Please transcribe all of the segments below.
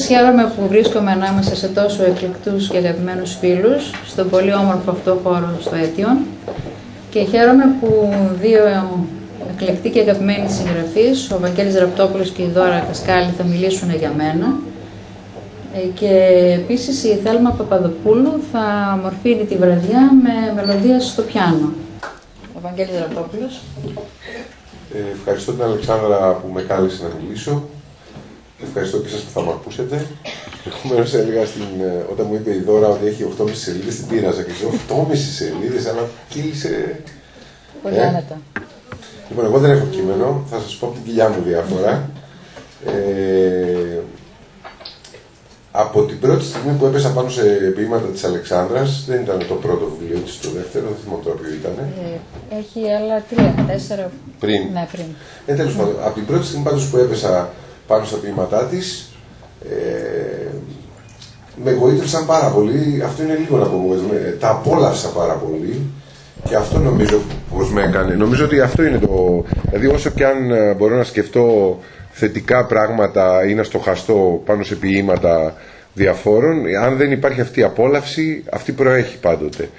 χαίρομαι που βρίσκομαι ανάμεσα σε τόσο εκλεκτούς και αγαπημένους φίλους στον πολύ όμορφο αυτό χώρο στο Αίτιον και χαίρομαι που δύο εκλεκτοί και αγαπημένοι συγγραφείς, ο Βαγγέλης Ραπτόπουλος και η Δώρα Κασκάλη, θα μιλήσουν για μένα και επίσης η Θέλμα Παπαδοπούλου θα μορφύνει τη βραδιά με μελωδία στο πιάνο. Ο Βαγγέλης Ραπτόπουλος. Ευχαριστώ την Αλεξάνδρα που με κάλεσε να μιλήσω. Ευχαριστώ και εσάς που θα με ακούσετε. Προηγουμένως έλεγα όταν μου είπε η Δώρα ότι έχει 8,5 σελίδες, την πείραζα και λέω 8,5 σελίδες, αλλά κύλησε. Πολύ άνετα. Λοιπόν, εγώ δεν έχω κείμενο, θα σας πω από την κοιλιά μου διάφορα. Από την πρώτη στιγμή που έπεσα πάνω σε ποίηματα της Αλεξάνδρας, δεν ήταν το πρώτο βιβλίο της, το δεύτερο, δεν θυμάμαι τώρα ποιο ήταν. Έχει άλλα 3-4 πριν. Ναι, πριν. Τέλος πάντων, από την πρώτη στιγμή πάντως που έπεσα πάνω στα ποίηματά της, με εγωίτευσαν πάρα πολύ. Αυτό είναι λίγο να πω, τα απόλαυσα πάρα πολύ και αυτό νομίζω πως με έκανε. Νομίζω ότι αυτό είναι το. Δηλαδή, όσο και αν μπορώ να σκεφτώ θετικά πράγματα ή να στοχαστώ πάνω σε ποίηματα διαφόρων, αν δεν υπάρχει αυτή η απόλαυση, αυτή προέχει πάντοτε.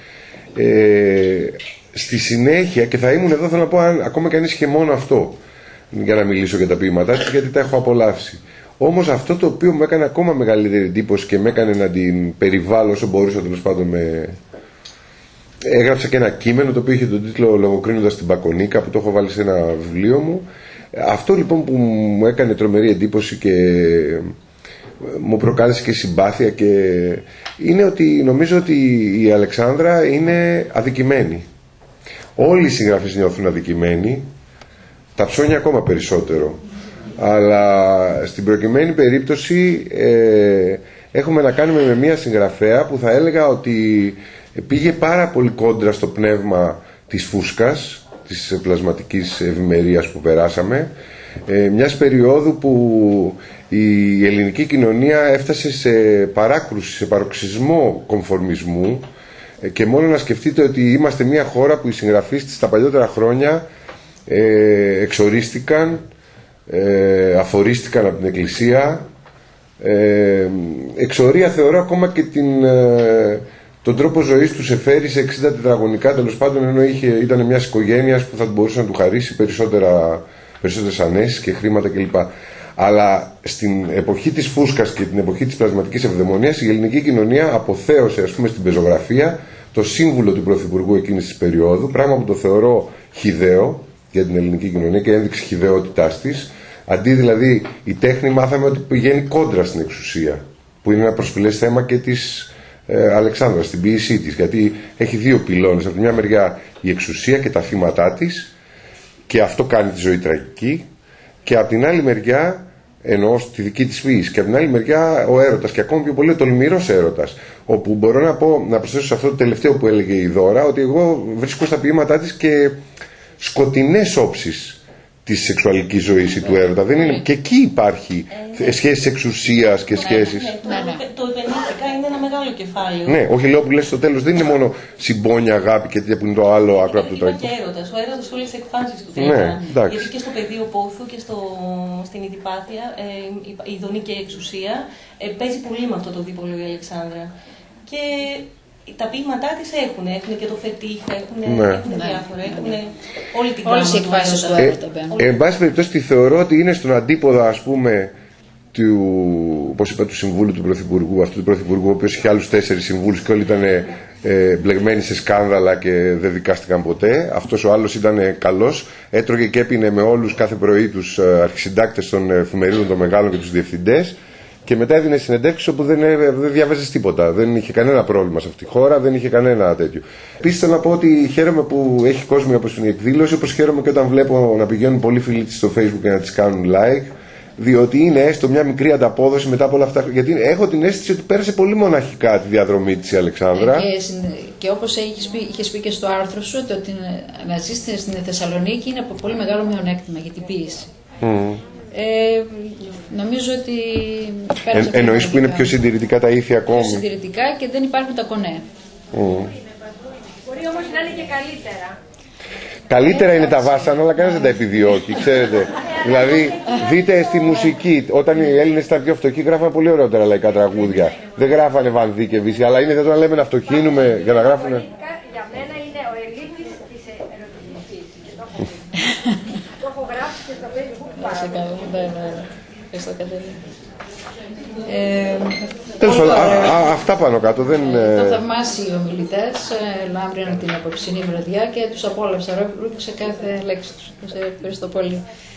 Στη συνέχεια, και θα ήμουν εδώ, θέλω να πω, ακόμα και αν ήσυχε μόνο αυτό για να μιλήσω για τα ποίηματά της, γιατί τα έχω απολαύσει. Όμως αυτό το οποίο μου έκανε ακόμα μεγαλύτερη εντύπωση και με έκανε να την περιβάλλω όσο μπορούσα, τέλος πάντων, έγραψα και ένα κείμενο το οποίο είχε τον τίτλο «Λογοκρίνοντας την Μπακονίκα», που το έχω βάλει σε ένα βιβλίο μου. Αυτό λοιπόν που μου έκανε τρομερή εντύπωση και μου προκάλεσε και συμπάθεια είναι ότι νομίζω ότι η Αλεξάνδρα είναι αδικημένη. Όλοι οι συγγραφείς νιώθουν αδικημένοι, τα ψώνια ακόμα περισσότερο. Αλλά στην προκειμένη περίπτωση έχουμε να κάνουμε με μια συγγραφέα που θα έλεγα ότι πήγε πάρα πολύ κόντρα στο πνεύμα της φούσκας, της πλασματικής ευημερίας που περάσαμε, μιας περίοδου που η ελληνική κοινωνία έφτασε σε παράκρουση, σε παροξισμό κομφορμισμού, και μόνο να σκεφτείτε ότι είμαστε μια χώρα που οι συγγραφείς της τα παλιότερα χρόνια εξορίστηκαν, αφορίστηκαν από την Εκκλησία. Εξορία θεωρώ ακόμα και τον τρόπο ζωής τους εφέρει σε 60 τετραγωνικά, τέλος πάντων, ενώ ήταν μιας οικογένειας που θα μπορούσε να του χαρίσει περισσότερες ανέσεις και χρήματα κλπ. Αλλά στην εποχή της φούσκας και την εποχή της πλασματικής ευδαιμονίας, η ελληνική κοινωνία αποθέωσε, ας πούμε, στην πεζογραφία το σύμβουλο του Πρωθυπουργού εκείνης της περίοδου, πράγμα που το θεωρώ χυδαίο για την ελληνική κοινωνία και ένδειξη χυδαιότητάς της. Αντί δηλαδή η τέχνη, μάθαμε ότι πηγαίνει κόντρα στην εξουσία, που είναι ένα προσφυλές θέμα και της Αλεξάνδρας στην ποίησή της, γιατί έχει δύο πυλώνες. Από τη μια μεριά η εξουσία και τα θύματά της, και αυτό κάνει τη ζωή τραγική, και από την άλλη μεριά, εννοώ στη δική της ποίηση, και από την άλλη μεριά ο έρωτας, και ακόμη πιο πολύ ο τολμηρός έρωτας, όπου μπορώ να προσθέσω σε αυτό το τελευταίο που έλεγε η Δώρα, ότι εγώ βρίσκω στα ποίηματά της και σκοτεινές όψεις της σεξουαλικής ζωής ή του έρωτα. Δεν είναι, και εκεί υπάρχει σχέσεις εξουσίας και σχέσεις. Το υπενήθηκα είναι ένα μεγάλο κεφάλαιο. Ναι, όχι, λέω που λες στο τέλος, δεν είναι μόνο συμπόνια, αγάπη και τέτοια που είναι το άλλο άκρο από το τραγικό. Ο έρωτας σε όλες τις εκφάνσεις του. Ναι, γιατί και στο πεδίο πόθου και στην ειδιπάθεια, η ειδονική εξουσία παίζει πολύ με αυτό το δίπολο η Αλεξάνδρα. Και τα ποίηματά της έχουν και το φετίχ, έχουν διάφορα, έχουν όλη την όλες οι εκφάσεις του έρωτα. Εν πάση περιπτώσει, τη θεωρώ ότι είναι στον αντίποδα, ας πούμε, όπως είπα, του Συμβούλου του Πρωθυπουργού, αυτού του Πρωθυπουργού, ο οποίος είχε άλλους 4 συμβούλους και όλοι ήταν μπλεγμένοι σε σκάνδαλα και δεν δικάστηκαν ποτέ. Αυτός ο άλλος ήταν καλός, έτρωγε και έπινε με όλους κάθε πρωί τους αρχισυντάκτες των εφημερίδων των μεγάλων και τους διευθυντές. Και μετά έδινε συνεντεύξεις όπου δεν διάβαζες τίποτα. Δεν είχε κανένα πρόβλημα σε αυτή τη χώρα, δεν είχε κανένα τέτοιο. Επίσης θέλω να πω ότι χαίρομαι που έχει κόσμο από την εκδήλωση, όπως χαίρομαι και όταν βλέπω να πηγαίνουν πολλοί φίλοι της στο Facebook και να τις κάνουν like, διότι είναι έστω μια μικρή ανταπόδοση μετά από όλα αυτά. Γιατί έχω την αίσθηση ότι πέρασε πολύ μοναχικά τη διαδρομή της η Αλεξάνδρα. Και όπως είχες πει και στο άρθρο σου, ότι να ζεις στην Θεσσαλονίκη είναι από πολύ μεγάλο μειονέκτημα για την ποίηση. Νομίζω ότι εννοείς που είναι πιο συντηρητικά τα ήθη ακόμη. Πιο συντηρητικά και δεν υπάρχουν τα κονέ. Μπορεί όμως να είναι και καλύτερα. Καλύτερα είναι τα βάσανα, αλλά κανένας δεν τα επιδιώκει, ξέρετε. Δηλαδή, δείτε στη μουσική, όταν οι Έλληνες ήταν πιο φτωχοί, γράφανε πολύ ωραιότερα λαϊκά τραγούδια. Δεν γράφανε Βανδύ και Βύση, αλλά είναι εδώ να λέμε να φτωχύνουμε για να γράφουνε. Για μένα είναι ο Ελίτης της ερωτικής. Το έχω γράψει και στο Facebook Τέλος πάντων, αυτά πάνω κάτω δεν... Ήταν θαυμάσιοι ομιλητές, λάμπριναν την απόψινή βραδιά και τους απόλαυσα ρούχα σε κάθε λέξη τους. Ευχαριστώ πολύ.